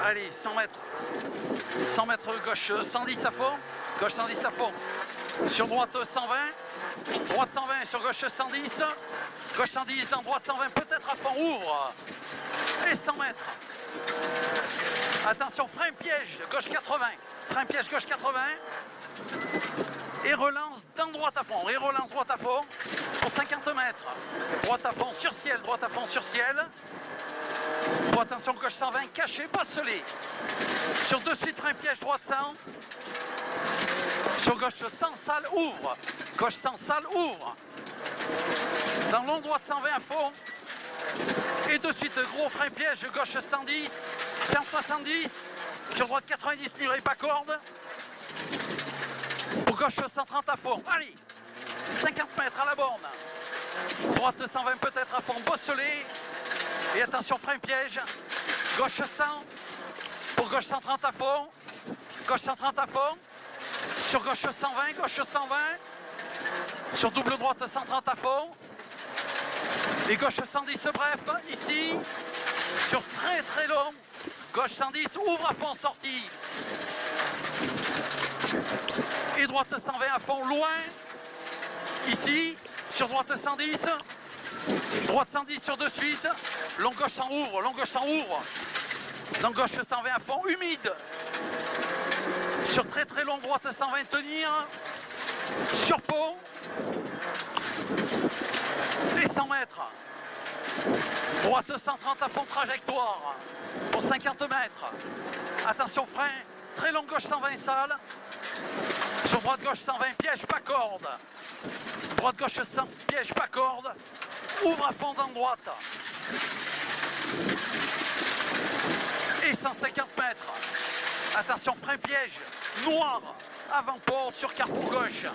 Allez, 100 mètres. 100 mètres gauche 110 à fond. Gauche 110 à fond. Sur droite 120. Droite 120 sur gauche 110. Gauche 110, en droite 120, peut-être à fond. Ouvre. Et 100 mètres. Attention, frein piège, gauche 80. Frein piège, gauche 80. Et relance dans droite à fond. Et relance droite à fond pour 50 mètres. Droite à fond sur ciel, droite à fond sur ciel. Pour attention, gauche 120, caché, bosselé. Sur de suite, frein piège, droite 100. Sur gauche 100, salle, ouvre. Gauche 100, salle, ouvre. Dans long, droite 120 à fond. Et de suite, gros frein piège, gauche 110. 170. Sur droite 90, muré, pas corde. Pour gauche 130 à fond. Allez, 50 mètres à la borne. Droite 120 peut-être à fond, bosselé. Et attention, frein piège. Gauche 100. Pour gauche 130 à fond. Gauche 130 à fond. Sur gauche 120, gauche 120. Sur double droite 130 à fond. Et gauche 110 bref, ici. Sur très très long. Gauche 110, ouvre à fond, sortie. Et droite 120 à fond, loin. Ici, sur droite 110. Droite 110 sur de suite. Long gauche 100 ouvre, long gauche 100 ouvre. Long gauche 120 à fond, humide. Sur très très long, droite 120 tenir. Sur pont. Et 100 mètres. Droite 130 à fond, trajectoire. Pour 50 mètres. Attention, frein. Très long gauche 120 salle. Sur droite gauche 120, piège, pas corde. Droite gauche 100, piège, pas corde. Ouvre à fond dans droite. Et 150 mètres. Attention, frein piège. Noir. Avant-port sur carrefour gauche.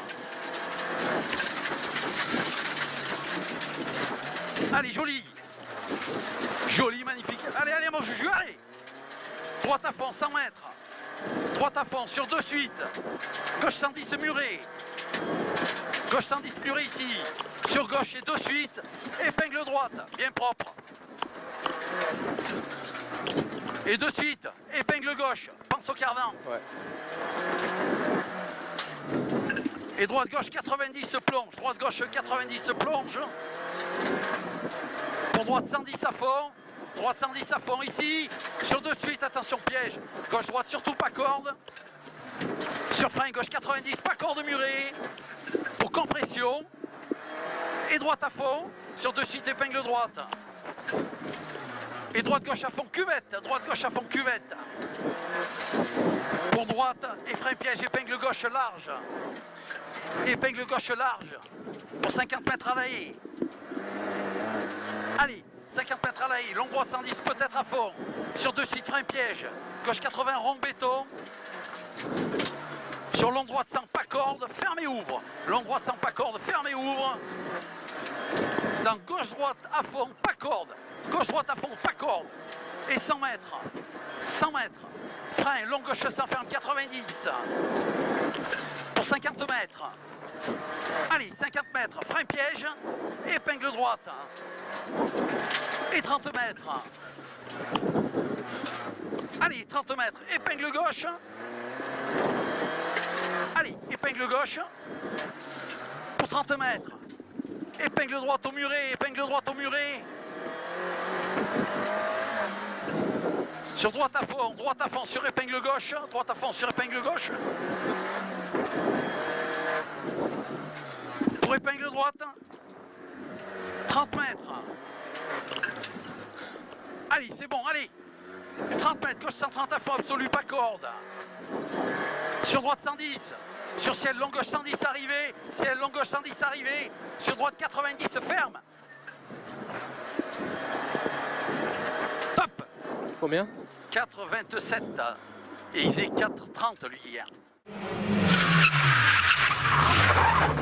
Allez, joli. Joli, magnifique. Allez, allez, mon juju, allez. Droite à fond, 100 mètres. Droite à fond, sur de suite. Gauche 110 muré. Gauche 110 muré ici. Sur gauche et de suite. Épingle droite, bien propre. Et de suite, épingle gauche. Pense au cardan. Ouais. Et droite gauche 90 plonge. Droite gauche 90 plonge. Pour droite 110 à fond. Droite 110 à fond ici. Sur de suite, attention piège. Gauche droite surtout pas corde. Sur frein gauche 90, pas corde murée. Pour compression. Et droite à fond. Sur de suite épingle droite. Et droite gauche à fond cuvette. Droite gauche à fond cuvette. Pour droite et frein piège épingle gauche large. Épingle gauche large. Pour 50 mètres à la haie. Allez. 50 mètres à la haie, long droite 110 peut-être à fond. Sur de suite, frein piège. Gauche 80, rond béton. Sur long droite 100, pas corde, ferme et ouvre. Long droite 100, pas corde, ferme et ouvre. Dans gauche droite à fond, pas corde. Gauche droite à fond, pas corde. Et 100 mètres. 100 mètres. Frein, long gauche 100, ferme 90. Pour 50 mètres. Allez, 50 mètres, frein piège, épingle droite. Et 30 mètres. Allez, 30 mètres, épingle gauche. Allez, épingle gauche. Pour 30 mètres. Épingle droite au muret, épingle droite au muret. Sur droite à fond sur épingle gauche. Droite à fond sur épingle gauche. Pour épingle droite. 30 mètres. Allez, c'est bon, allez. 30 mètres, gauche 130 à fond, absolu, pas corde. Sur droite 110. Sur ciel long gauche 110 arrivé. Ciel long gauche 110 arrivé. Sur droite 90, ferme. Top. Combien? 4,27. Et il faisait 4,30 lui hier.